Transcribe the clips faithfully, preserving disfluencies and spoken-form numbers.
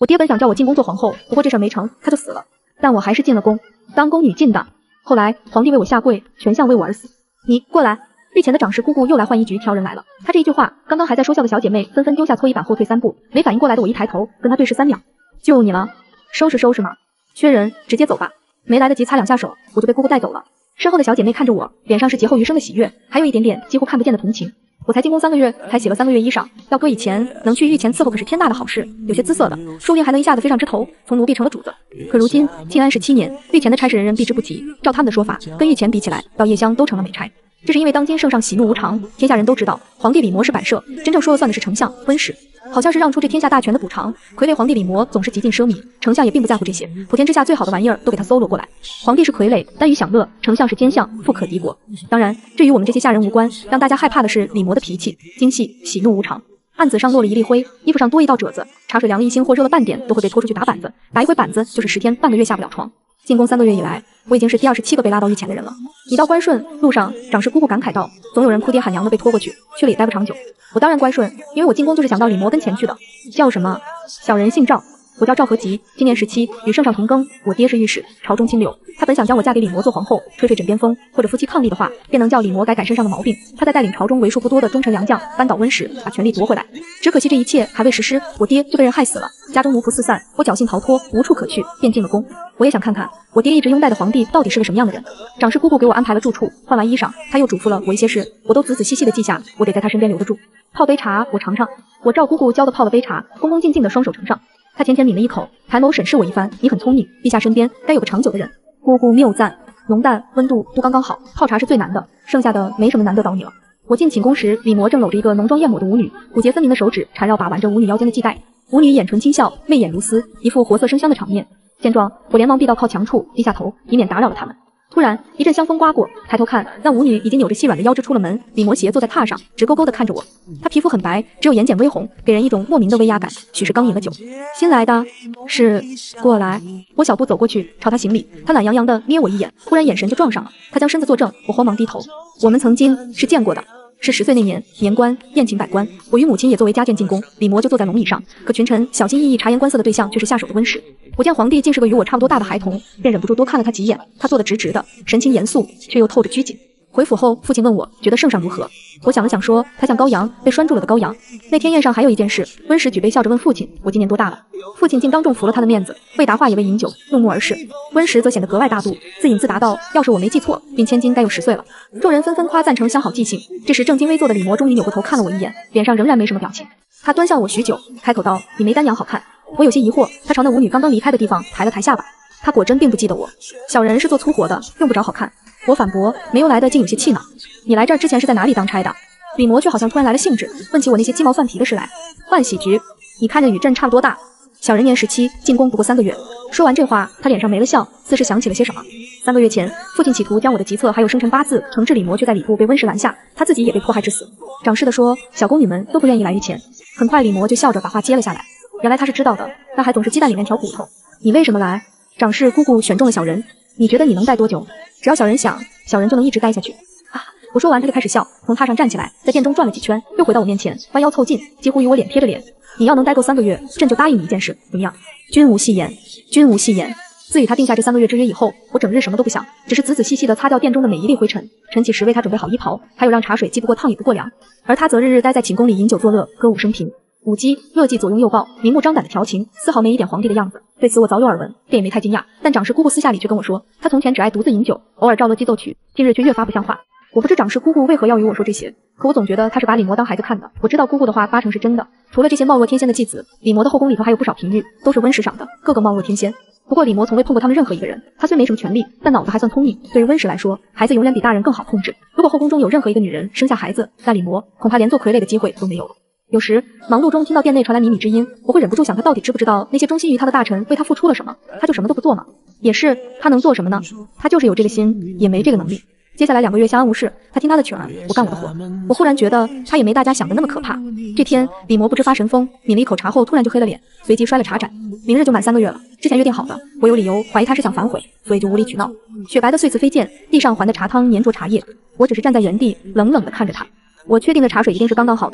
我爹本想叫我进宫做皇后，不过这事儿没成，他就死了。但我还是进了宫，当宫女进的。后来皇帝为我下跪，全相为我而死。你过来。御前的长氏姑姑又来浣衣局挑人来了。她这一句话，刚刚还在说笑的小姐妹纷纷丢下搓衣板后退三步，没反应过来的我一抬头，跟她对视三秒。就你了，收拾收拾嘛，缺人直接走吧。没来得及擦两下手，我就被姑姑带走了。身后的小姐妹看着我，脸上是劫后余生的喜悦，还有一点点几乎看不见的同情。我才进宫三个月，才洗了三个月衣裳，要搁以前，能去御前伺候可是天大的好事，有些姿色的，说不定还能一下子飞上枝头，从奴婢成了主子。可如今庆安十七年，御前的差事人人避之不及，照他们的说法，跟御前比起来，到夜厢都成了美差。这是因为当今圣上喜怒无常，天下人都知道，皇帝李嬷是摆设，真正说了算的是丞相温实。好像是让出这天下大权的补偿，傀儡皇帝李嬷总是极尽奢靡，丞相也并不在乎这些，普天之下最好的玩意儿都给他搜罗过来。皇帝是傀儡，耽于享乐；丞相是奸相，富可敌国。当然，这与我们这些下人无关，让大家害怕的是李嬷的脾气精细，喜怒无常。案子上落了一粒灰，衣服上多一道褶子，茶水凉了一星或热了半点，都会被拖出去打板子，打一回板子就是十天半个月下不了床。进宫三个月以来，我已经是第二十七个被拉到御前的人了。一到关顺路上，长氏姑姑感慨道：“总有人哭爹喊娘的被拖过去，去了也待不长久。”我当然乖顺，因为我进宫就是想到李嬷跟前去的。叫什么？小人姓赵，我叫赵和吉，今年十七，与圣上同庚。我爹是御史，朝中清流。他本想将我嫁给李嬷做皇后，吹吹枕边风，或者夫妻伉俪的话，便能叫李嬷改改身上的毛病。他在带领朝中为数不多的忠臣良将扳倒温实，把权力夺回来。只可惜这一切还未实施，我爹就被人害死了，家中奴仆四散，我侥幸逃脱，无处可去，便进了宫。我也想看看我爹一直拥戴的皇帝到底是个什么样的人。长氏姑姑给我安排了住处，换完衣裳，她又嘱咐了我一些事，我都仔仔细细的记下，我得在她身边留得住。泡杯茶，我尝尝。我赵姑姑教的泡了杯茶，恭恭敬敬的双手呈上。她浅浅抿了一口，抬眸审视我一番，你很聪明，陛下身边该有个长久的人。姑姑谬赞，浓淡温度都刚刚好，泡茶是最难的，剩下的没什么难得倒你了。我进寝宫时，李嬷正搂着一个浓妆艳抹的舞女，骨节分明的手指缠绕把玩着舞女腰间的系带，舞女眼唇轻笑，媚眼如丝，一副活色生香的场面。见状，我连忙避到靠墙处，低下头，以免打扰了他们。突然一阵香风刮过，抬头看，那舞女已经扭着细软的腰肢出了门，李嬷斜坐在榻上，直勾勾地看着我。她皮肤很白，只有眼睑微红，给人一种莫名的威压感，许是刚饮了酒。新来的？是，过来。我小步走过去，朝她行礼。她懒洋洋地瞥我一眼，忽然眼神就撞上了。她将身子坐正，我慌忙低头。我们曾经是见过的。是十岁那年，年关宴请百官，我与母亲也作为家眷进宫，李嬷就坐在龙椅上，可群臣小心翼翼察言观色的对象却是下手的温实。我见皇帝竟是个与我差不多大的孩童，便忍不住多看了他几眼。他坐得直直的，神情严肃，却又透着拘谨。回府后，父亲问我觉得圣上如何，我想了想说，他像羔羊，被拴住了的羔羊。那天宴上还有一件事，温实举杯笑着问父亲，我今年多大了？父亲竟当众服了他的面子，未答话也未饮酒，怒目而视。温实则显得格外大度，自饮自答道，要是我没记错，并千金该有十岁了。众人纷纷夸赞成相好记性。这时正襟危坐的李嬷终于扭过头看了我一眼，脸上仍然没什么表情。他端向我许久，开口道，你没丹娘好看。我有些疑惑，他朝那舞女刚刚离开的地方抬了抬下巴。他果真并不记得我，小人是做粗活的，用不着好看。我反驳，没由来的竟有些气恼。你来这儿之前是在哪里当差的？李嬷却好像突然来了兴致，问起我那些鸡毛蒜皮的事来。浣洗局，你看着与朕差不多大。小人年十七，进宫不过三个月。说完这话，他脸上没了笑，似是想起了些什么。三个月前，父亲企图将我的籍册还有生辰八字呈至李嬷，却在礼部被温实拦下，他自己也被迫害致死。长氏的说，小宫女们都不愿意来御前。很快，李嬷就笑着把话接了下来。原来他是知道的，但还总是鸡蛋里面挑骨头。你为什么来？长氏姑姑选中了小人，你觉得你能待多久？只要小人想，小人就能一直待下去。啊！我说完，他就开始笑，从榻上站起来，在殿中转了几圈，又回到我面前，弯腰凑近，几乎与我脸贴着脸。你要能待够三个月，朕就答应你一件事，怎么样？君无戏言，君无戏言。自与他定下这三个月之约以后，我整日什么都不想，只是仔仔细细地擦掉殿中的每一粒灰尘，晨起时为他准备好衣袍，还有让茶水既不过烫也不过凉。而他则日日待在寝宫里饮酒作乐，歌舞升平。舞姬、乐伎左拥右抱，明目张胆的调情，丝毫没一点皇帝的样子。对此我早有耳闻，便也没太惊讶。但长氏姑姑私下里却跟我说，她从前只爱独自饮酒，偶尔照乐伎奏曲，近日却越发不像话。我不知长氏姑姑为何要与我说这些，可我总觉得她是把李嬷当孩子看的。我知道姑姑的话八成是真的。除了这些貌若天仙的继子，李嬷的后宫里头还有不少嫔御，都是温实赏的，个个貌若天仙。不过李嬷从未碰过他们任何一个人，她虽没什么权利，但脑子还算聪明。对于温实来说，孩子永远比大人更好控制。如果后宫中有任何一个女人生下孩子，那李嬷恐怕连做傀儡的机会都没有了。有时忙碌中听到殿内传来靡靡之音，我会忍不住想，他到底知不知道那些忠心于他的大臣为他付出了什么？他就什么都不做吗？也是，他能做什么呢？他就是有这个心，也没这个能力。接下来两个月相安无事，他听他的曲儿，我干我的活。我忽然觉得他也没大家想的那么可怕。这天，李嬷不知发神风，抿了一口茶后突然就黑了脸，随即摔了茶盏。明日就满三个月了，之前约定好的，我有理由怀疑他是想反悔，所以就无理取闹。雪白的碎瓷飞溅，地上还的茶汤粘着茶叶，我只是站在原地冷冷地看着他。我确定的茶水一定是刚刚好的。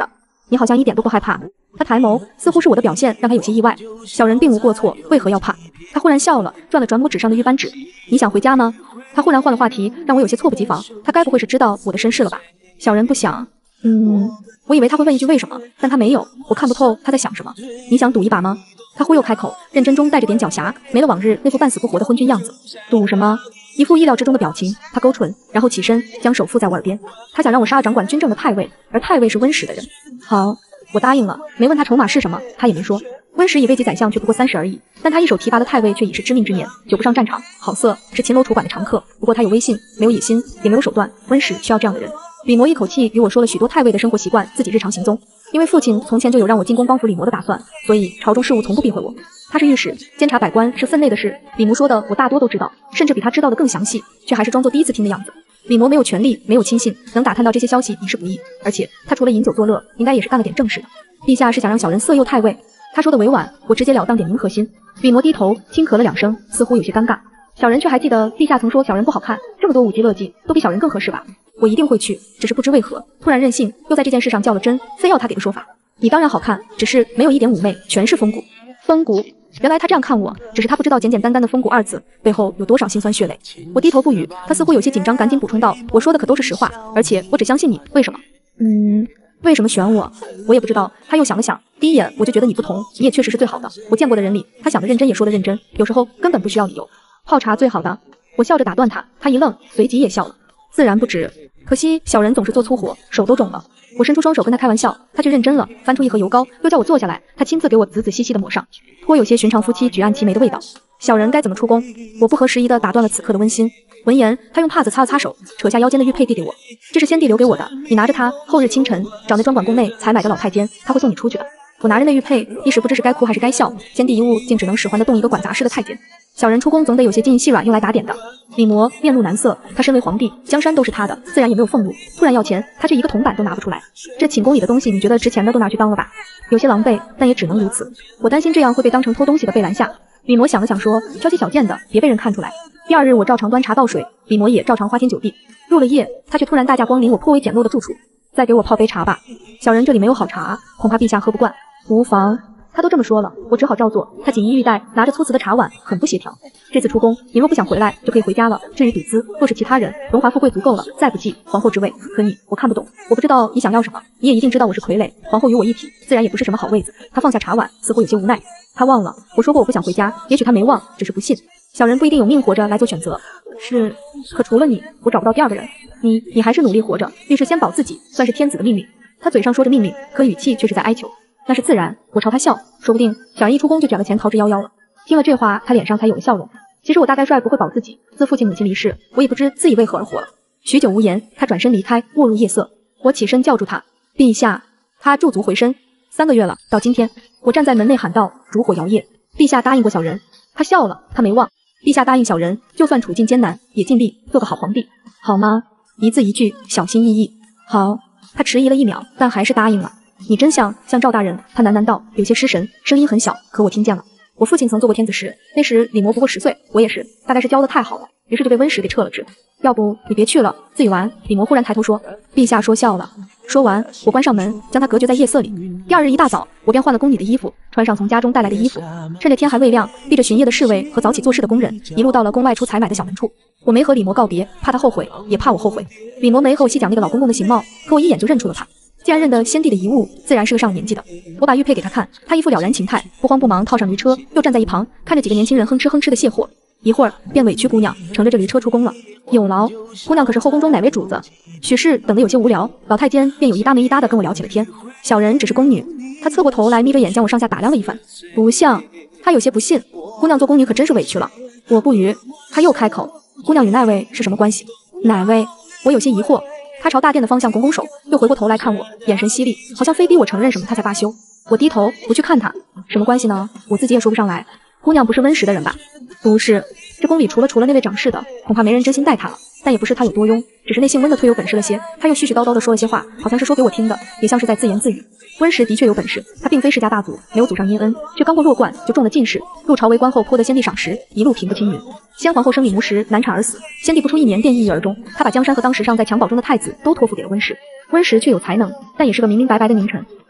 你好像一点都不害怕。他抬眸，似乎是我的表现让他有些意外。小人并无过错，为何要怕？他忽然笑了，转了转拇指上的玉扳指。你想回家吗？他忽然换了话题，让我有些猝不及防。他该不会是知道我的身世了吧？小人不想。嗯，我以为他会问一句为什么，但他没有。我看不透他在想什么。你想赌一把吗？他忽又开口，认真中带着点狡黠，没了往日那副半死不活的昏君样子。赌什么？一副意料之中的表情。他勾唇，然后起身，将手附在我耳边。他想让我杀了掌管军政的太尉，而太尉是温实的人。好，我答应了，没问他筹码是什么，他也没说。温实以位极宰相却不过三十而已，但他一手提拔的太尉却已是知命之年，久不上战场，好色是秦楼楚馆的常客。不过他有威信，没有野心，也没有手段。温实需要这样的人。李摩一口气与我说了许多太尉的生活习惯，自己日常行踪。因为父亲从前就有让我进宫帮扶李摩的打算，所以朝中事务从不避讳我。他是御史，监察百官是分内的事。李摩说的我大多都知道，甚至比他知道的更详细，却还是装作第一次听的样子。李摩没有权力，没有亲信，能打探到这些消息已是不易。而且他除了饮酒作乐，应该也是干了点正事的。陛下是想让小人色诱太尉？他说的委婉，我直截了当点明核心。李摩低头轻咳了两声，似乎有些尴尬。小人却还记得陛下曾说小人不好看，这么多舞姬乐伎都比小人更合适吧？我一定会去，只是不知为何突然任性，又在这件事上较了真，非要他给个说法。你当然好看，只是没有一点妩媚，全是风骨。风骨，原来他这样看我，只是他不知道简简单单的风骨二字背后有多少辛酸血泪。我低头不语，他似乎有些紧张，赶紧补充道：我说的可都是实话，而且我只相信你。为什么？嗯，为什么选我？我也不知道。他又想了想，第一眼我就觉得你不同，你也确实是最好的。我见过的人里，他想的认真也说的认真，有时候根本不需要理由。泡茶最好的。我笑着打断他，他一愣，随即也笑了。自然不止，可惜小人总是做粗活，手都肿了。我伸出双手跟他开玩笑，他却认真了，翻出一盒油膏，又叫我坐下来，他亲自给我仔仔细细的抹上，颇有些寻常夫妻举案齐眉的味道。小人该怎么出宫？我不合时宜的打断了此刻的温馨。闻言，他用帕子擦了擦手，扯下腰间的玉佩递给我，这是先帝留给我的，你拿着它，后日清晨找那专管宫内采买的老太监，他会送你出去的。我拿着那玉佩，一时不知是该哭还是该笑，先帝一物竟只能使唤得动一个管杂事的太监。小人出宫总得有些金银细软用来打点的。李摩面露难色，他身为皇帝，江山都是他的，自然也没有俸禄，突然要钱，他却一个铜板都拿不出来。这寝宫里的东西，你觉得值钱的都拿去当了吧？有些狼狈，但也只能如此。我担心这样会被当成偷东西的被拦下。李摩想了想说，挑些小件的，别被人看出来。第二日我照常端茶倒水，李摩也照常花天酒地。入了夜，他却突然大驾光临我颇为简陋的住处，再给我泡杯茶吧。小人这里没有好茶，恐怕陛下喝不惯。无妨，他都这么说了，我只好照做。他锦衣玉带，拿着粗瓷的茶碗，很不协调。这次出宫，你若不想回来，就可以回家了。至于赌资，若是其他人，荣华富贵足够了，再不济皇后之位。可你，我看不懂，我不知道你想要什么。你也一定知道我是傀儡，皇后与我一体，自然也不是什么好位子。他放下茶碗，似乎有些无奈。他忘了，我说过我不想回家，也许他没忘，只是不信。小人不一定有命活着来做选择。是，可除了你，我找不到第二个人。你，你还是努力活着，遇事先保自己，算是天子的命令。他嘴上说着命令，可语气却是在哀求。那是自然，我朝他笑，说不定小人一出宫就卷了钱逃之夭夭了。听了这话，他脸上才有了笑容。其实我大概率不会保自己，自父亲母亲离世，我也不知自己为何而活了。许久无言，他转身离开，没入夜色。我起身叫住他，陛下。他驻足回身，三个月了，到今天，我站在门内喊道：烛火摇曳。陛下答应过小人。他笑了，他没忘。陛下答应小人，就算处境艰难，也尽力做个好皇帝，好吗？一字一句，小心翼翼。好。他迟疑了一秒，但还是答应了。你真像像赵大人，他喃喃道，有些失神，声音很小，可我听见了。我父亲曾做过天子时，那时李摩不过十岁，我也是，大概是教的太好了，于是就被温实给撤了职。要不你别去了，自语完，李摩忽然抬头说：陛下说笑了。说完，我关上门，将他隔绝在夜色里。第二日一大早，我便换了宫里的衣服，穿上从家中带来的衣服，趁着天还未亮，避着巡夜的侍卫和早起做事的工人，一路到了宫外出采买的小门处。我没和李摩告别，怕他后悔，也怕我后悔。李摩没和我细讲那个老公公的形貌，可我一眼就认出了他。既然认得先帝的遗物，自然是个上了年纪的。我把玉佩给他看，他一副了然情态，不慌不忙套上驴车，又站在一旁，看着几个年轻人哼哧哼哧的卸货。一会儿便委屈姑娘乘着这驴车出宫了。有劳，姑娘可是后宫中哪位主子？许是等得有些无聊，老太监便有一搭没一搭的跟我聊起了天。小人只是宫女，她侧过头来眯着眼将我上下打量了一番，不像。她有些不信，姑娘做宫女可真是委屈了。我不语，她又开口，姑娘与那位是什么关系？哪位？我有些疑惑。他朝大殿的方向拱拱手，又回过头来看我，眼神犀利，好像非逼我承认什么他才罢休。我低头不去看他，什么关系呢？我自己也说不上来。姑娘不是温实的人吧？不是，这宫里除了除了那位掌事的，恐怕没人真心待她了。但也不是她有多庸，只是那姓温的忒有本事了些。他又絮絮叨叨的说了些话，好像是说给我听的，也像是在自言自语。温实的确有本事，他并非世家大族，没有祖上荫恩，却刚过弱冠就中了进士，入朝为官后颇得先帝赏识，一路平步青云。先皇后生李牧时难产而死，先帝不出一年便抑郁而终，他把江山和当时尚在襁褓中的太子都托付给了温实。温实却有才能，但也是个明明白白的佞臣。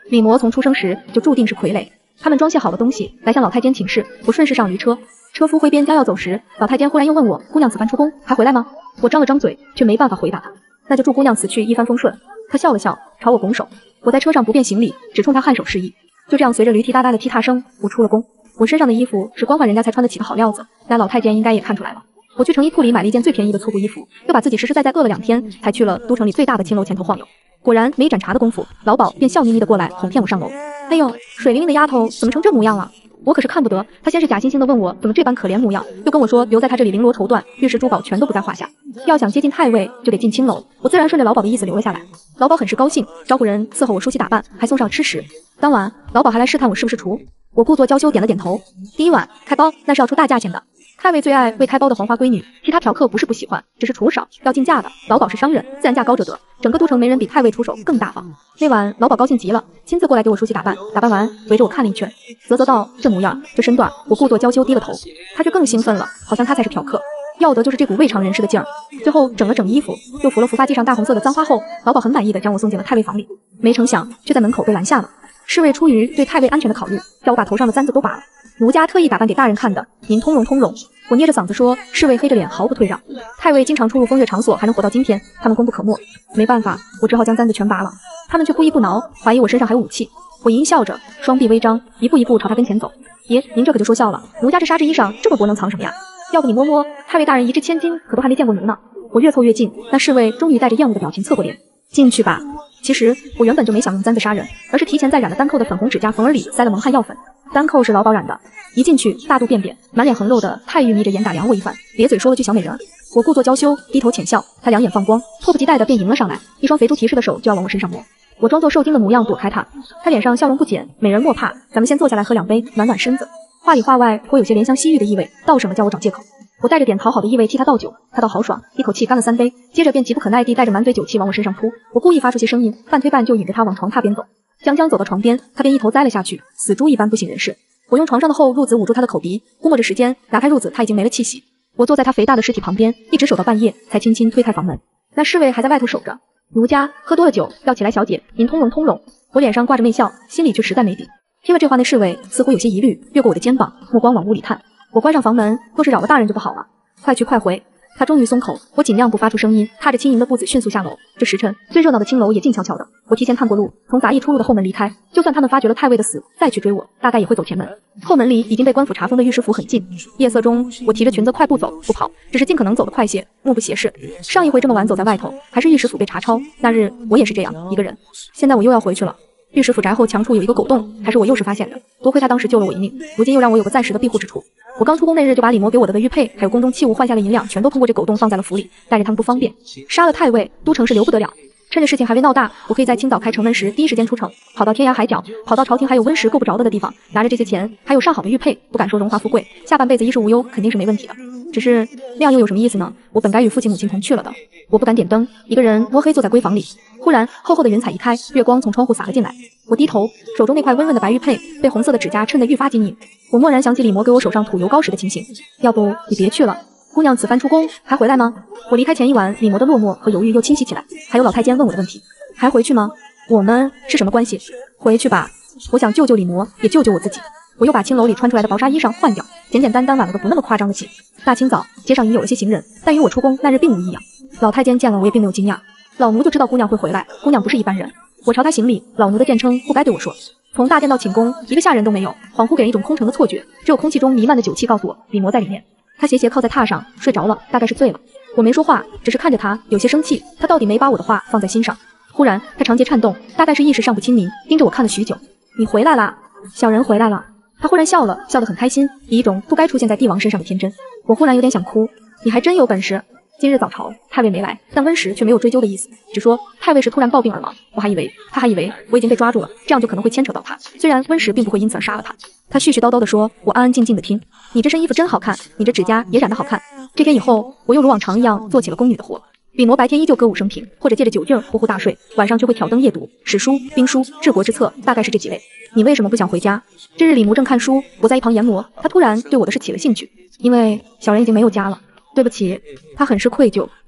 李嬷从出生时就注定是傀儡。他们装卸好了东西，来向老太监请示。我顺势上驴车，车夫挥鞭将要走时，老太监忽然又问我：“姑娘此番出宫，还回来吗？”我张了张嘴，却没办法回答他。那就祝姑娘此去一帆风顺。他笑了笑，朝我拱手。我在车上不便行礼，只冲他颔首示意。就这样，随着驴蹄哒哒的踢踏声，我出了宫。我身上的衣服是光换人家才穿得起的好料子，那老太监应该也看出来了。我去成衣铺里买了一件最便宜的粗布衣服，又把自己实实在在饿了两天，才去了都城里最大的青楼前头晃悠。果然没一盏茶的功夫，老鸨便笑眯眯的过来哄骗我上楼。哎呦，水灵灵的丫头怎么成这模样了？我可是看不得。他先是假惺惺的问我怎么这般可怜模样，又跟我说留在他这里绫罗绸缎、玉石珠宝全都不在话下，要想接近太尉就得进青楼。我自然顺着老鸨的意思留了下来。老鸨很是高兴，招呼人伺候我梳洗打扮，还送上吃食。当晚老鸨还来试探我是不是厨，我故作娇羞点了点头。第一晚开包，那是要出大价钱的。太尉最爱未开包的黄花闺女，其他嫖客不是不喜欢，只是厨少，要进价的。老鸨是商人，自然价高者得。整个都城没人比太尉出手更大方。那晚老鸨高兴极了，亲自过来给我梳洗打扮，打扮完围着我看了一圈，啧啧道：“这模样，这身段。”我故作娇羞低了头，他却更兴奋了，好像他才是嫖客，要的就是这股未尝人世的劲儿。最后整了整衣服，又扶了扶发髻上大红色的簪花后，老鸨很满意的将我送进了太尉房里。没成想却在门口被拦下了。侍卫出于对太尉安全的考虑，叫我把头上的簪子都拔了。奴家特意打扮给大人看的，您通融通融。我捏着嗓子说，侍卫黑着脸毫不退让。太尉经常出入风月场所，还能活到今天，他们功不可没。没办法，我只好将簪子全拔了。他们却故意不挠，怀疑我身上还有武器。我淫笑着，双臂微张，一步一步朝他跟前走。爷，您这可就说笑了，奴家这纱质衣裳这么薄，能藏什么呀？要不你摸摸，太尉大人一掷千金，可都还没见过奴呢。我越凑越近，那侍卫终于带着厌恶的表情侧过脸。进去吧。其实我原本就没想用簪子杀人，而是提前在染了单扣的粉红指甲缝儿里塞了蒙汗药粉。单扣是老鸨染的，一进去大肚便便，满脸横肉的太尉眯着眼打量我一番，咧嘴说了句小美人儿。我故作娇羞，低头浅笑，他两眼放光，迫不及待的便迎了上来，一双肥猪蹄似的手就要往我身上摸。我装作受惊的模样躲开他，他脸上笑容不减，美人莫怕，咱们先坐下来喝两杯，暖暖身子。话里话外颇有些怜香惜玉的意味，道什么叫我找借口。我带着点讨好的意味替他倒酒，他倒豪爽，一口气干了三杯，接着便急不可耐地带着满嘴酒气往我身上扑。我故意发出些声音，半推半就引着他往床榻边走。将将走到床边，他便一头栽了下去，死猪一般不省人事。我用床上的厚褥子捂住他的口鼻，估摸着时间，拿开褥子，他已经没了气息。我坐在他肥大的尸体旁边，一直守到半夜，才轻轻推开房门。那侍卫还在外头守着。奴家喝多了酒，要起来，小姐，您通融通融。我脸上挂着媚笑，心里却实在没底。听了这话，那侍卫似乎有些疑虑，越过我的肩膀，目光往屋里探。我关上房门，若是扰了大人就不好了。快去快回。他终于松口，我尽量不发出声音，踏着轻盈的步子迅速下楼。这时辰，最热闹的青楼也静悄悄的。我提前探过路，从杂役出入的后门离开。就算他们发觉了太尉的死，再去追我，大概也会走前门。后门离已经被官府查封的御史府很近。夜色中，我提着裙子快步走，不跑，只是尽可能走得快些，目不斜视。上一回这么晚走在外头，还是御史府被查抄，那日我也是这样一个人。现在我又要回去了。御史府宅后墙处有一个狗洞，还是我幼时发现的，多亏他当时救了我一命，如今又让我有个暂时的庇护之处。我刚出宫那日就把李嬷给我的的玉佩，还有宫中器物换下的银两，全都通过这狗洞放在了府里，带着他们不方便。杀了太尉，都城是留不得了。趁着事情还未闹大，我可以在清早开城门时第一时间出城，跑到天涯海角，跑到朝廷还有温实够不着的的地方，拿着这些钱，还有上好的玉佩，不敢说荣华富贵，下半辈子衣食无忧肯定是没问题的。只是那样又有什么意思呢？我本该与父亲母亲同去了的。我不敢点灯，一个人摸黑坐在闺房里。忽然，厚厚的云彩一开，月光从窗户洒了进来。我低头，手中那块温润的白玉佩被红色的指甲衬得愈发晶莹。我蓦然想起李嬷给我手上涂油膏时的情形。要不你别去了，姑娘此番出宫还回来吗？我离开前一晚，李嬷的落寞和犹豫又清晰起来。还有老太监问我的问题，还回去吗？我们是什么关系？回去吧。我想救救李嬷，也救救我自己。我又把青楼里穿出来的薄纱衣裳换掉，简简单单挽了个不那么夸张的起。大清早，街上已有了些行人，但与我出宫那日并无异样。老太监见了我也并没有惊讶，老奴就知道姑娘会回来，姑娘不是一般人。我朝他行礼，老奴的简称不该对我说。从大殿到寝宫，一个下人都没有，恍惚给人一种空城的错觉，只有空气中弥漫的酒气告诉我，李嬷在里面。他斜斜靠在榻上睡着了，大概是醉了。我没说话，只是看着他，有些生气，他到底没把我的话放在心上。忽然，他长睫颤动，大概是意识上不清明，盯着我看了许久。你回来啦，小人回来了。他忽然笑了，笑得很开心，以一种不该出现在帝王身上的天真。我忽然有点想哭。你还真有本事。今日早朝，太尉没来，但温实却没有追究的意思，只说太尉是突然暴病而亡。我还以为，他还以为我已经被抓住了，这样就可能会牵扯到他。虽然温实并不会因此而杀了他。他絮絮叨叨地说，我安安静静地听。你这身衣服真好看，你这指甲也染得好看。这天以后，我又如往常一样做起了宫女的活。李嬷白天依旧歌舞升平，或者借着酒劲儿呼呼大睡，晚上却会挑灯夜读，史书、兵书、治国之策，大概是这几类。你为什么不想回家？这日李嬷正看书，我在一旁研磨，她突然对我的事起了兴趣。因为小人已经没有家了。对不起，他很是愧疚。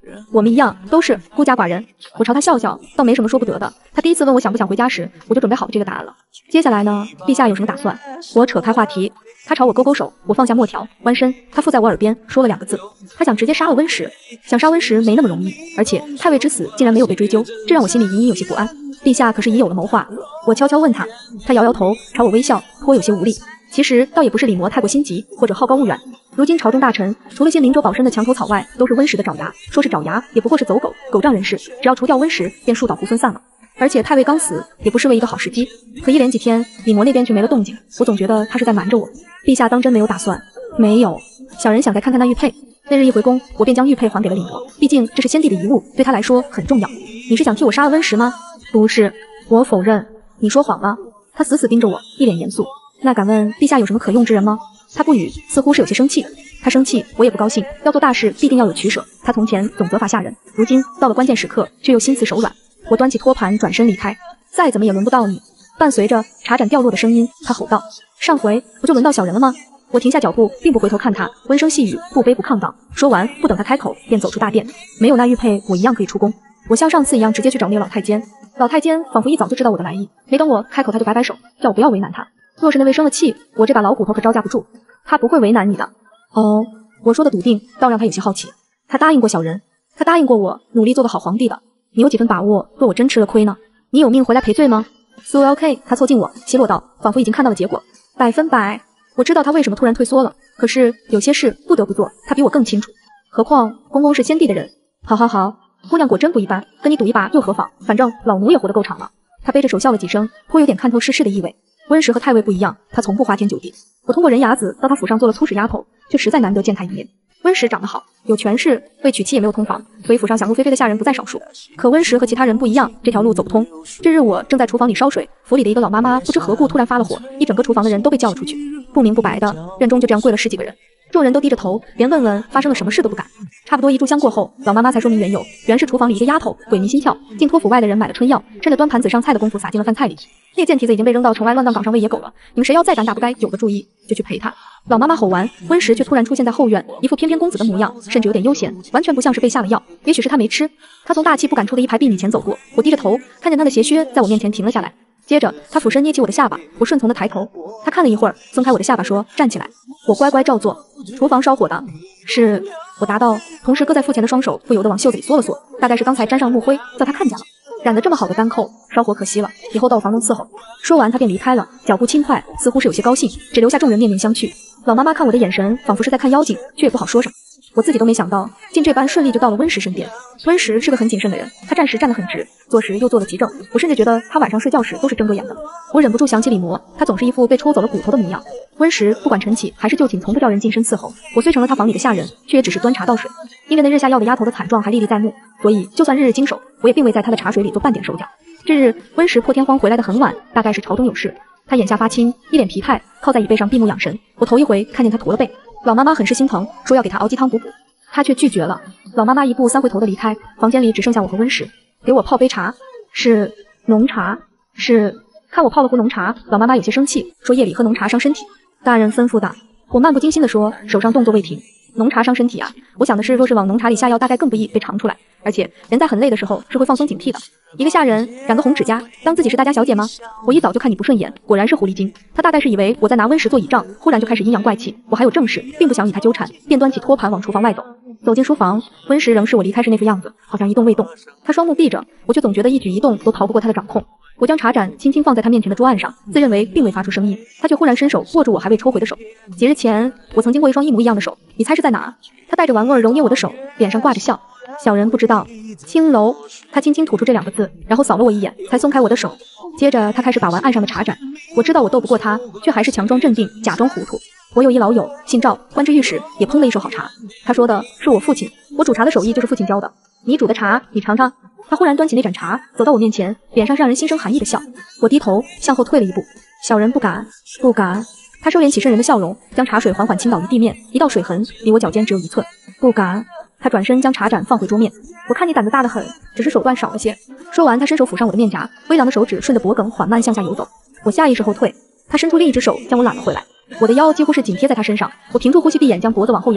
我们一样都是孤家寡人。我朝他笑笑，倒没什么说不得的。他第一次问我想不想回家时，我就准备好这个答案了。接下来呢，陛下有什么打算？我扯开话题，他朝我勾勾手，我放下墨条，弯身，他附在我耳边说了两个字，他想直接杀了温实。想杀温实没那么容易，而且太尉之死竟然没有被追究，这让我心里隐隐有些不安。陛下可是已有了谋划。我悄悄问他，他摇摇头，朝我微笑，颇有些无力。其实倒也不是李嬷太过心急，或者好高骛远。如今朝中大臣，除了些明哲保身的墙头草外，都是温实的爪牙。说是爪牙，也不过是走狗、狗仗人势。只要除掉温实，便树倒猢狲散了。而且太尉刚死，也不失为一个好时机。可一连几天，李嬷那边却没了动静，我总觉得他是在瞒着我。陛下当真没有打算？没有。小人想再看看那玉佩。那日一回宫，我便将玉佩还给了李嬷，毕竟这是先帝的遗物，对他来说很重要。你是想替我杀了温实吗？不是，我否认。你说谎了。他死死盯着我，一脸严肃。那敢问陛下有什么可用之人吗？他不语，似乎是有些生气。他生气，我也不高兴。要做大事，必定要有取舍。他从前总责罚下人，如今到了关键时刻，却又心慈手软。我端起托盘，转身离开。再怎么也轮不到你。伴随着茶盏掉落的声音，他吼道：“上回不就轮到小人了吗？”我停下脚步，并不回头看他，温声细语，不卑不亢道。说完，不等他开口，便走出大殿。没有那玉佩，我一样可以出宫。我像上次一样，直接去找那个老太监。老太监仿佛一早就知道我的来意，没等我开口，他就摆摆手，叫我不要为难他。若是那位生了气，我这把老骨头可招架不住。他不会为难你的。哦，我说的笃定，倒让他有些好奇。他答应过小人，他答应过我，努力做个好皇帝的。你有几分把握，若我真吃了亏呢？你有命回来赔罪吗？苏 L K， 他凑近我，奚落道，仿佛已经看到了结果。百分百。我知道他为什么突然退缩了，可是有些事不得不做，他比我更清楚。何况公公是先帝的人。好好好，姑娘果真不一般，跟你赌一把又何妨？反正老奴也活得够长了。他背着手笑了几声，颇有点看透世事的意味。温实和太尉不一样，他从不花天酒地。我通过人牙子到他府上做了粗使丫头，却实在难得见他一面。温实长得好，有权势，为娶妻也没有通房，所以府上想入非非的下人不在少数。可温实和其他人不一样，这条路走不通。这日我正在厨房里烧水，府里的一个老妈妈不知何故突然发了火，一整个厨房的人都被叫了出去，不明不白的，院中就这样跪了十几个人。众人都低着头，连问问发生了什么事都不敢。差不多一炷香过后，老妈妈才说明缘由，原是厨房里一些丫头鬼迷心窍，竟托府外的人买了春药，趁着端盘子上菜的功夫撒进了饭菜里。那贱蹄子已经被扔到城外乱荡岗上喂野狗了，你们谁要再胆大不该有个注意，就去陪他。老妈妈吼完，温实却突然出现在后院，一副翩翩公子的模样，甚至有点悠闲，完全不像是被下了药。也许是他没吃，他从大气不敢出的一排婢女前走过，我低着头，看见他的鞋靴在我面前停了下来。接着他俯身捏起我的下巴，我顺从的抬头。他看了一会儿，松开我的下巴说：“站起来。”我乖乖照做。厨房烧火的是我答道，同时搁在腹前的双手不由得往袖子里缩了缩，大概是刚才沾上木灰，叫他看见了。染得这么好的单扣，烧火可惜了，以后到房中伺候。说完他便离开了，脚步轻快，似乎是有些高兴，只留下众人面面相觑。老妈妈看我的眼神仿佛是在看妖精，却也不好说什么。我自己都没想到，竟这般顺利就到了温实身边。温实是个很谨慎的人，他站时站得很直，坐时又坐得极正，我甚至觉得他晚上睡觉时都是睁着眼的。我忍不住想起李嬷，他总是一副被抽走了骨头的模样。温实不管晨起还是就寝，从不叫人近身伺候。我虽成了他房里的下人，却也只是端茶倒水，因为那日下药的丫头的惨状还历历在目，所以就算日日经手，我也并未在他的茶水里做半点手脚。这日温实破天荒回来的很晚，大概是朝中有事。他眼下发青，一脸疲态，靠在椅背上闭目养神。我头一回看见他驼了背。老妈妈很是心疼，说要给他熬鸡汤补补，他却拒绝了。老妈妈一步三回头的离开，房间里只剩下我和温实。给我泡杯茶，是浓茶，是。看我泡了壶浓茶，老妈妈有些生气，说夜里喝浓茶伤身体。大人吩咐的。我漫不经心地说，手上动作未停。浓茶伤身体啊！我想的是，若是往浓茶里下药，大概更不易被尝出来。而且人在很累的时候是会放松警惕的。一个下人染个红指甲，当自己是大家小姐吗？我一早就看你不顺眼，果然是狐狸精。他大概是以为我在拿温实做倚仗，忽然就开始阴阳怪气。我还有正事，并不想与他纠缠，便端起托盘往厨房外走。走进书房，温实仍是我离开时那副样子，好像一动未动。他双目闭着，我却总觉得一举一动都逃不过他的掌控。我将茶盏轻轻放在他面前的桌案上，自认为并未发出声音，他却忽然伸手握住我还未抽回的手。几日前，我曾经过一双一模一样的手，你猜是在哪？他带着玩味揉捏我的手，脸上挂着笑。小人不知道，青楼。他轻轻吐出这两个字，然后扫了我一眼，才松开我的手。接着他开始把玩案上的茶盏。我知道我斗不过他，却还是强装镇定，假装糊涂。我有一老友，姓赵，官至御史，也烹了一手好茶。他说的是我父亲，我煮茶的手艺就是父亲教的。你煮的茶，你尝尝。他忽然端起那盏茶，走到我面前，脸上是让人心生寒意的笑。我低头向后退了一步，小人不敢，不敢。他收敛起渗人的笑容，将茶水缓缓倾倒于地面，一道水痕离我脚尖只有一寸。不敢。他转身将茶盏放回桌面。我看你胆子大得很，只是手段少了些。说完，他伸手抚上我的面颊，微凉的手指顺着脖梗缓慢向下游走。我下意识后退，他伸出另一只手将我揽了回来。我的腰几乎是紧贴在他身上，我屏住呼吸，闭眼将脖子往后仰。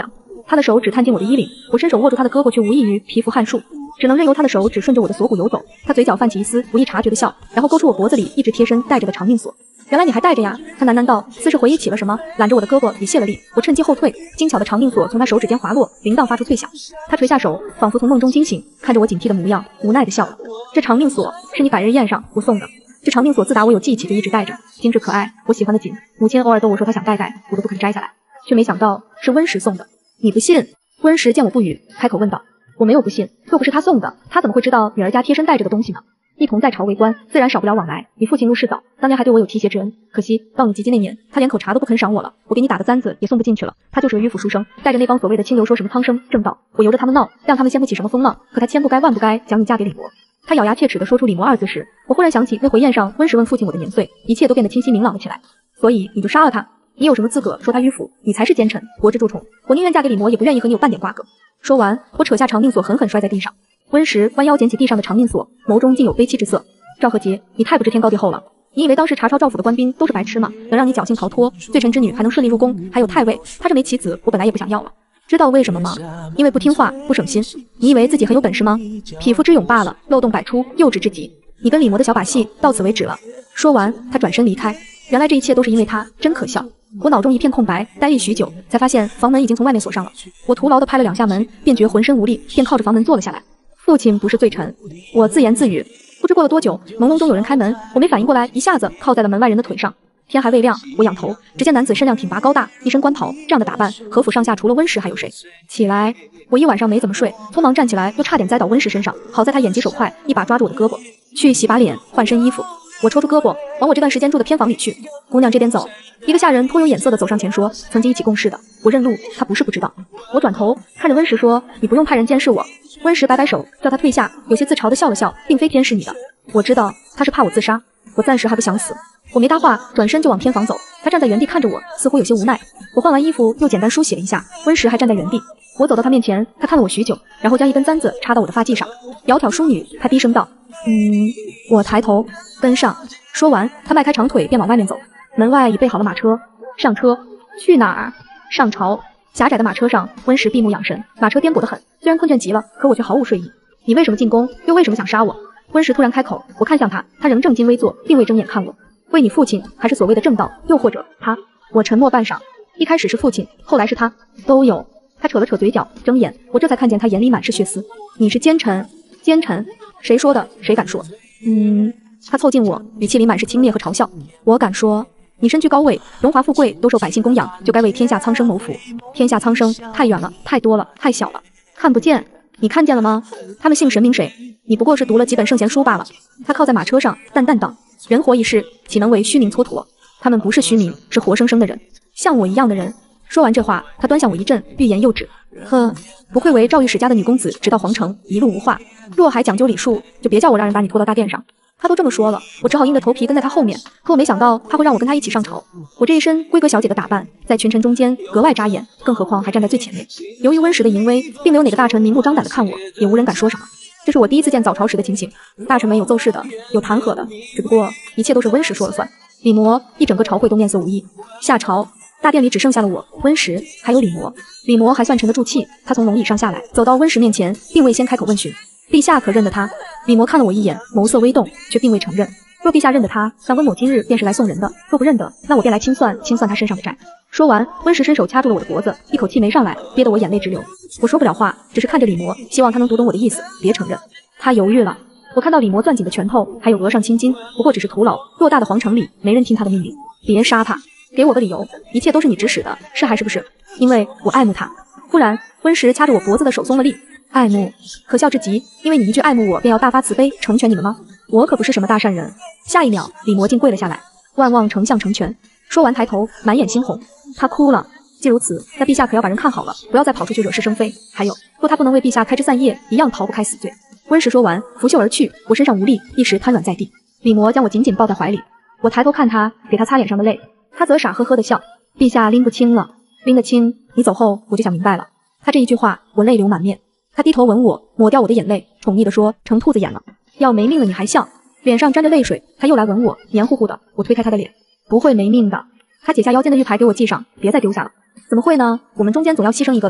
他的手指探进我的衣领，我伸手握住他的胳膊，却无异于皮肤汗数，只能任由他的手指顺着我的锁骨游走。他嘴角泛起一丝不易察觉的笑，然后勾出我脖子里一直贴身戴着的长命锁。原来你还戴着呀？他喃喃道，似是回忆起了什么，揽着我的胳膊也泄了力。我趁机后退，精巧的长命锁从他手指间滑落，铃铛发出脆响。他垂下手，仿佛从梦中惊醒，看着我警惕的模样，无奈的笑了。这长命锁是你百日宴上我送的。这长命锁自打我有记忆起就一直戴着，精致可爱，我喜欢的紧。母亲偶尔逗我说她想戴戴，我都不肯摘下来，却没想到是温石送的。你不信？温石见我不语，开口问道。我没有不信，若不是他送的，他怎么会知道女儿家贴身带着的东西呢？一同在朝为官，自然少不了往来。你父亲入世早，当年还对我有提携之恩，可惜到你及笄那年，他连口茶都不肯赏我了。我给你打的簪子也送不进去了。他就是个迂腐书生，带着那帮所谓的清流说什么苍生正道，我由着他们闹，让他们掀不起什么风浪。可他千不该万不该将你嫁给李魔。他咬牙切齿地说出李魔二字时，我忽然想起那回宴上温石问父亲我的年岁，一切都变得清晰明朗了起来。所以你就杀了他？你有什么资格说他迂腐？你才是奸臣，国之蛀虫。我宁愿嫁给李魔，也不愿意和你有半点瓜葛。说完，我扯下长命锁，狠狠摔在地上。温石弯腰捡起地上的长命锁，眸中竟有悲戚之色。赵和杰，你太不知天高地厚了！你以为当时查抄赵府的官兵都是白痴吗？能让你侥幸逃脱，罪臣之女还能顺利入宫，还有太尉，他这枚棋子我本来也不想要了。知道为什么吗？因为不听话，不省心。你以为自己很有本事吗？匹夫之勇罢了，漏洞百出，幼稚至极。你跟李魔的小把戏到此为止了。说完，他转身离开。原来这一切都是因为他，真可笑。我脑中一片空白，呆立许久，才发现房门已经从外面锁上了。我徒劳地拍了两下门，便觉浑身无力，便靠着房门坐了下来。父亲不是罪臣，我自言自语。不知过了多久，朦胧中有人开门，我没反应过来，一下子靠在了门外人的腿上。天还未亮，我仰头，只见男子身量挺拔高大，一身官袍，这样的打扮，何府上下除了温石还有谁？起来！我一晚上没怎么睡，匆忙站起来，又差点栽倒温石身上，好在他眼疾手快，一把抓住我的胳膊，去洗把脸，换身衣服。我抽出胳膊，往我这段时间住的偏房里去。姑娘这边走。一个下人颇有眼色地走上前说，曾经一起共事的，我认路，他不是不知道。我转头看着温石说，你不用派人监视我。温石摆摆手，叫他退下，有些自嘲地笑了笑，并非监视你的。我知道他是怕我自杀，我暂时还不想死。我没搭话，转身就往偏房走。他站在原地看着我，似乎有些无奈。我换完衣服，又简单梳洗了一下，温石还站在原地。我走到他面前，他看了我许久，然后将一根簪子插到我的发髻上。窈窕淑女，他低声道，嗯。我抬头跟上。说完，他迈开长腿便往外面走。门外已备好了马车，上车。去哪儿？上朝。狭窄的马车上，温石闭目养神，马车颠簸得很，虽然困倦极了，可我却毫无睡意。你为什么进宫？又为什么想杀我？温石突然开口，我看向他，他仍正襟危坐，并未睁眼看我。为你父亲，还是所谓的正道，又或者他？我沉默半晌，一开始是父亲，后来是他，都有。他扯了扯嘴角，睁眼，我这才看见他眼里满是血丝。你是奸臣？奸臣？谁说的？谁敢说？嗯。他凑近我，语气里满是轻蔑和嘲笑。我敢说，你身居高位，荣华富贵都受百姓供养，就该为天下苍生谋福。天下苍生太远了，太多了，太小了，看不见。你看见了吗？他们姓神名谁？你不过是读了几本圣贤书罢了。他靠在马车上，淡淡道：人活一世，岂能为虚名蹉跎？他们不是虚名，是活生生的人，像我一样的人。说完这话，他端向我一阵，欲言又止。呵，不愧为赵御史家的女公子，直到皇城一路无话。若还讲究礼数，就别叫我让人把你拖到大殿上。他都这么说了，我只好硬着头皮跟在他后面。可我没想到他会让我跟他一起上朝。我这一身闺阁小姐的打扮，在群臣中间格外扎眼，更何况还站在最前面。由于温石的淫威，并没有哪个大臣明目张胆地看我，也无人敢说什么。这是我第一次见早朝时的情形。大臣们有奏事的，有弹劾的，只不过一切都是温石说了算。李魔一整个朝会都面色无异。下朝，大殿里只剩下了我、温石，还有李魔。李魔还算沉得住气，他从龙椅上下来，走到温石面前，并未先开口问询。陛下可认得他？李魔看了我一眼，眸色微动，却并未承认。若陛下认得他，那温某今日便是来送人的；若不认得，那我便来清算清算他身上的债。说完，温石伸手掐住了我的脖子，一口气没上来，憋得我眼泪直流。我说不了话，只是看着李魔，希望他能读懂我的意思，别承认。他犹豫了。我看到李魔攥紧的拳头，还有额上青筋，不过只是徒劳。偌大的皇城里，没人听他的命令。别杀他，给我个理由，一切都是你指使的，是还是不是？因为我爱慕他。忽然，温石掐着我脖子的手松了力。爱慕，可笑至极，因为你一句爱慕我，便要大发慈悲成全你们吗？我可不是什么大善人。下一秒，李魔竟跪了下来，万望丞相成全。说完抬头，满眼猩红，他哭了。既如此，那陛下可要把人看好了，不要再跑出去惹是生非。还有，若他不能为陛下开枝散叶，一样逃不开死罪。温石说完，拂袖而去，我身上无力，一时瘫软在地。李魔将我紧紧抱在怀里，我抬头看他，给他擦脸上的泪，他则傻呵呵地笑。陛下拎不清了，拎得清，你走后我就想明白了。他这一句话，我泪流满面。他低头吻我，抹掉我的眼泪，宠溺地说：“成兔子眼了，要没命了你还笑？”脸上沾着泪水，他又来吻我，黏糊糊的。我推开他的脸，不会没命的。他解下腰间的玉牌给我系上，别再丢下了。怎么会呢？我们中间总要牺牲一个的。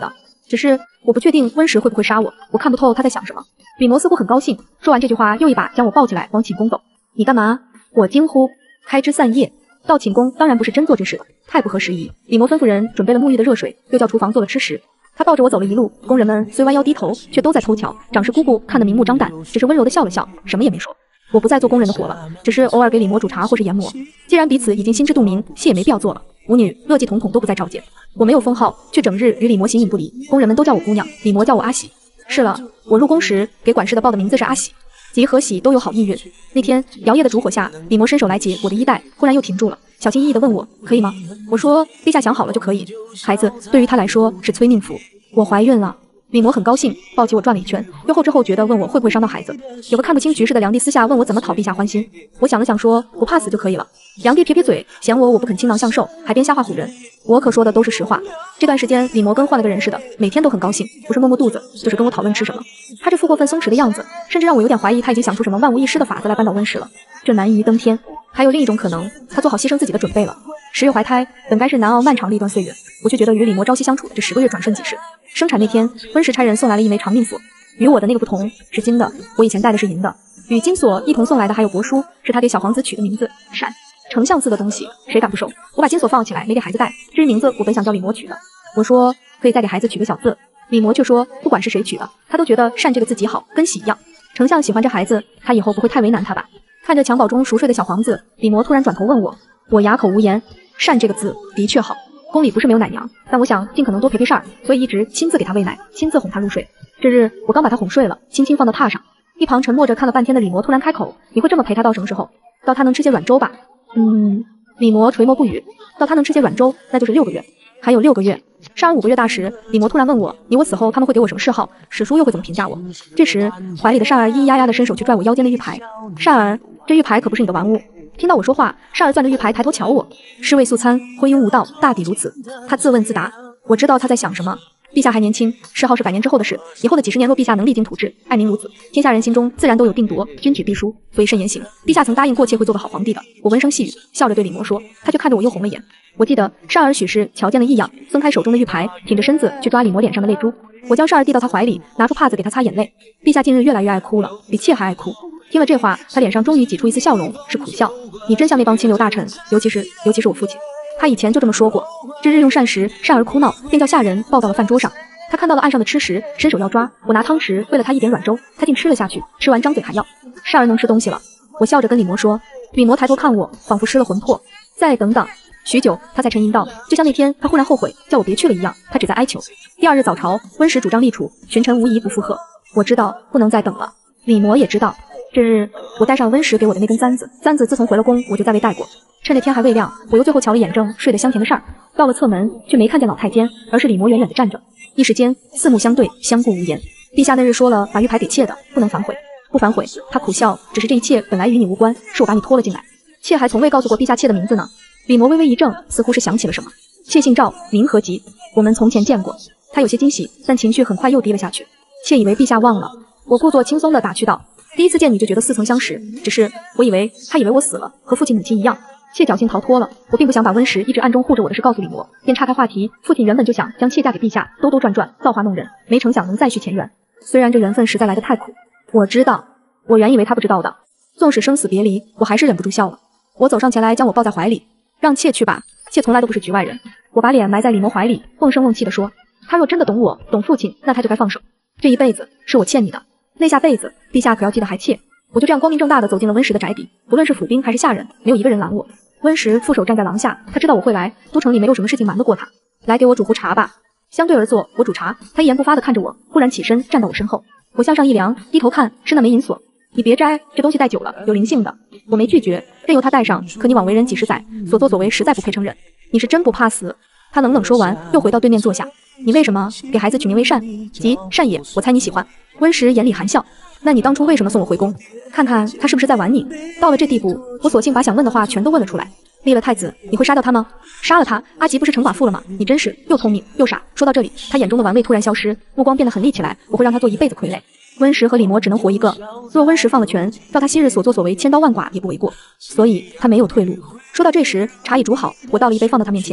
只是我不确定温实会不会杀我，我看不透他在想什么。李魔似乎很高兴，说完这句话，又一把将我抱起来往寝宫走。你干嘛？我惊呼。开枝散叶。到寝宫当然不是真做这事了，太不合时宜。李魔吩咐人准备了沐浴的热水，又叫厨房做了吃食。他抱着我走了一路，工人们虽弯腰低头，却都在偷瞧。长氏姑姑看得明目张胆，只是温柔地笑了笑，什么也没说。我不再做工人的活了，只是偶尔给李魔煮茶或是研磨。既然彼此已经心知肚明，戏也没必要做了。舞女、乐伎统统都不再召见。我没有封号，却整日与李魔形影不离。工人们都叫我姑娘，李魔叫我阿喜。是了，我入宫时给管事的报的名字是阿喜。及和喜都有好意运。那天摇曳的烛火下，李魔伸手来解我的衣带，忽然又停住了，小心翼翼地问我可以吗？我说陛下想好了就可以。孩子对于他来说是催命符。我怀孕了。李魔很高兴，抱起我转了一圈，又后知后觉地问我会不会伤到孩子。有个看不清局势的梁帝私下问我怎么讨陛下欢心。我想了想说不怕死就可以了。梁帝撇撇嘴，嫌我我不肯倾囊相授，还编瞎话唬人。我可说的都是实话。这段时间李魔跟换了个人似的，每天都很高兴，不是摸摸肚子，就是跟我讨论吃什么。他这副过分松弛的样子，甚至让我有点怀疑他已经想出什么万无一失的法子来扳倒温实了。这难于登天。还有另一种可能，他做好牺牲自己的准备了。十月怀胎本该是难熬漫长的一段岁月，我却觉得与李魔朝夕相处的这十个月转瞬即逝。生产那天，温实差人送来了一枚长命锁，与我的那个不同，是金的，我以前戴的是银的。与金锁一同送来的还有帛书，是他给小皇子取的名字闪。丞相字的东西，谁敢不收？我把金锁放了起来，没给孩子戴。至于名字，我本想叫李魔取的。我说可以再给孩子取个小字，李魔却说不管是谁取的，他都觉得善这个字极好，跟喜一样。丞相喜欢这孩子，他以后不会太为难他吧？看着襁褓中熟睡的小皇子，李魔突然转头问我，我哑口无言。善这个字的确好，宫里不是没有奶娘，但我想尽可能多陪陪善儿，所以一直亲自给他喂奶，亲自哄他入睡。这日我刚把他哄睡了，轻轻放到榻上，一旁沉默着看了半天的李魔突然开口，你会这么陪他到什么时候？到他能吃些软粥吧？嗯，李魔垂眸不语。到他能吃些软粥，那就是六个月。还有六个月。善儿五个月大时，李魔突然问我，你我死后他们会给我什么谥号？史书又会怎么评价我？这时怀里的善儿咿咿呀呀的伸手去拽我腰间的玉牌。善儿，这玉牌可不是你的玩物。听到我说话，善儿攥着玉牌抬头瞧我。侍卫素餐，昏庸无道，大抵如此。他自问自答。我知道他在想什么。陛下还年轻，谥号是百年之后的事，以后的几十年若陛下能励精图治，爱民如子，天下人心中自然都有定夺，君体必淑，所以慎言行。陛下曾答应过妾会做个好皇帝的。我闻声细语，笑着对李魔说，他却看着我又红了眼。我记得善儿许是瞧见了异样，松开手中的玉牌，挺着身子去抓李魔脸上的泪珠。我将善儿递到他怀里，拿出帕子给他擦眼泪。陛下近日越来越爱哭了，比妾还爱哭。听了这话，他脸上终于挤出一丝笑容，是苦笑。你真像那帮清流大臣，尤其是尤其是我父亲。他以前就这么说过。这日用膳时，善儿哭闹，便叫下人抱到了饭桌上。他看到了岸上的吃食，伸手要抓，我拿汤匙喂了他一点软粥，他竟吃了下去，吃完张嘴还要。善儿能吃东西了。我笑着跟李魔说。李魔抬头看我，仿佛失了魂魄。再等等。许久，他才沉吟道，就像那天他忽然后悔叫我别去了一样，他只在哀求。第二日早朝，温实主张立储，群臣无一不附和。我知道不能再等了。李魔也知道。这日我带上温实给我的那根簪子，簪子自从回了宫，我就再未戴过。趁着天还未亮，我又最后瞧了眼正睡得香甜的事儿，到了侧门，却没看见老太监，而是李魔远远地站着。一时间四目相对，相顾无言。陛下那日说了，把玉牌给妾的，不能反悔。不反悔。他苦笑，只是这一切本来与你无关，是我把你拖了进来。妾还从未告诉过陛下妾的名字呢。李魔微微一怔，似乎是想起了什么。妾姓赵，名何吉，我们从前见过。他有些惊喜，但情绪很快又低了下去。妾以为陛下忘了。我故作轻松地打趣道，第一次见你就觉得似曾相识，只是我以为他以为我死了，和父亲母亲一样。妾侥幸逃脱了。我并不想把温实一直暗中护着我的事告诉李魔，便岔开话题。父亲原本就想将妾嫁给陛下，兜兜转转，造化弄人，没成想能再续前缘。虽然这缘分实在来得太苦。我知道，我原以为他不知道的。纵使生死别离，我还是忍不住笑了。我走上前来，将我抱在怀里，让妾去吧。妾从来都不是局外人。我把脸埋在李魔怀里，瓮声瓮气地说，他若真的懂我，懂父亲，那他就该放手。这一辈子是我欠你的，那下辈子陛下可要记得还妾。我就这样光明正大地走进了温实的宅邸，不论是府兵还是下人，没有一个人拦我。温实负手站在廊下，他知道我会来，都城里没有什么事情瞒得过他。来给我煮壶茶吧。相对而坐，我煮茶，他一言不发地看着我，忽然起身站到我身后。我向上一量，低头看，是那枚银锁。你别摘，这东西戴久了有灵性的。我没拒绝，任由他戴上。可你枉为人几十载，所作所为实在不配称人。你是真不怕死？他冷冷说完，又回到对面坐下。你为什么给孩子取名为善？即善也，我猜你喜欢。温实眼里含笑。那你当初为什么送我回宫？看看他是不是在玩你。到了这地步，我索性把想问的话全都问了出来。立了太子，你会杀掉他吗？杀了他，阿吉不是成寡妇了吗？你真是又聪明又傻。说到这里，他眼中的玩味突然消失，目光变得狠厉起来。我会让他做一辈子傀儡。温实和李魔只能活一个，若温实放了权，照他昔日所作所为，千刀万剐也不为过。所以他没有退路。说到这时，茶已煮好，我倒了一杯放到他面前。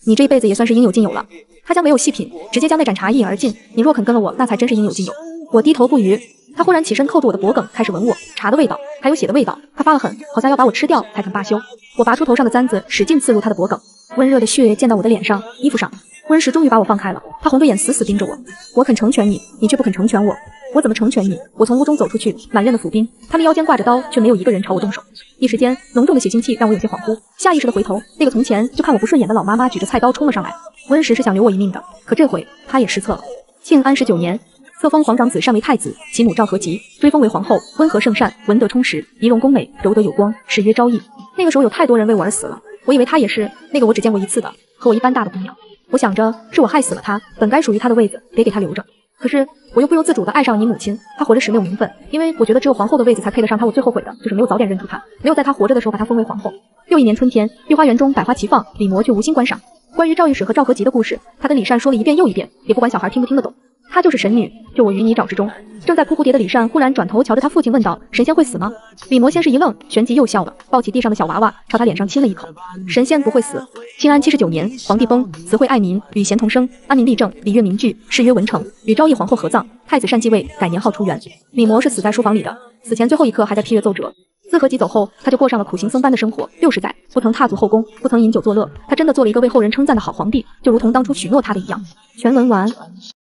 你这一辈子也算是应有尽有了。他将没有细品，直接将那盏茶一饮而尽。你若肯跟了我，那才真是应有尽有。我低头不语。他忽然起身扣住我的脖颈，开始闻我茶的味道，还有血的味道。他发了狠，好像要把我吃掉才肯罢休。我拔出头上的簪子，使劲刺入他的脖颈，温热的血溅到我的脸上、衣服上。温石终于把我放开了，他红着眼死死盯着我。我肯成全你，你却不肯成全我。我怎么成全你？我从屋中走出去，满院的府兵，他们腰间挂着刀，却没有一个人朝我动手。一时间，浓重的血腥气让我有些恍惚，下意识的回头，那个从前就看我不顺眼的老妈妈举着菜刀冲了上来。温石是想留我一命的，可这回他也失策了。庆安十九年。册封皇长子禅为太子，其母赵和吉追封为皇后，温和圣善，文德充实，仪容恭美，柔德有光，谥曰昭义。那个时候有太多人为我而死了，我以为她也是那个我只见过一次的和我一般大的姑娘。我想着是我害死了她，本该属于她的位子得给她留着。可是我又不由自主地爱上了你母亲，她活着时没有名分，因为我觉得只有皇后的位子才配得上她。我最后悔的就是没有早点认出她，没有在她活着的时候把她封为皇后。又一年春天，御花园中百花齐放，李嬷却无心观赏。关于赵御史和赵和吉的故事，他跟李善说了一遍又一遍，也不管小孩听不听得懂。她就是神女，救我于泥沼之中。正在扑蝴蝶的李善忽然转头瞧着他父亲问道：“神仙会死吗？”李嬷先是一愣，旋即又笑了，抱起地上的小娃娃，朝他脸上亲了一口。神仙不会死。庆安七十九年，皇帝崩，慈惠爱民，与贤同生，安民立政，礼乐明具，谥曰文成，与昭义皇后合葬。太子善继位，改年号初元。李嬷是死在书房里的，死前最后一刻还在批阅奏折。自和吉走后，他就过上了苦行僧般的生活。六十载，不曾踏足后宫，不曾饮酒作乐，他真的做了一个为后人称赞的好皇帝，就如同当初许诺他的一样。全文完。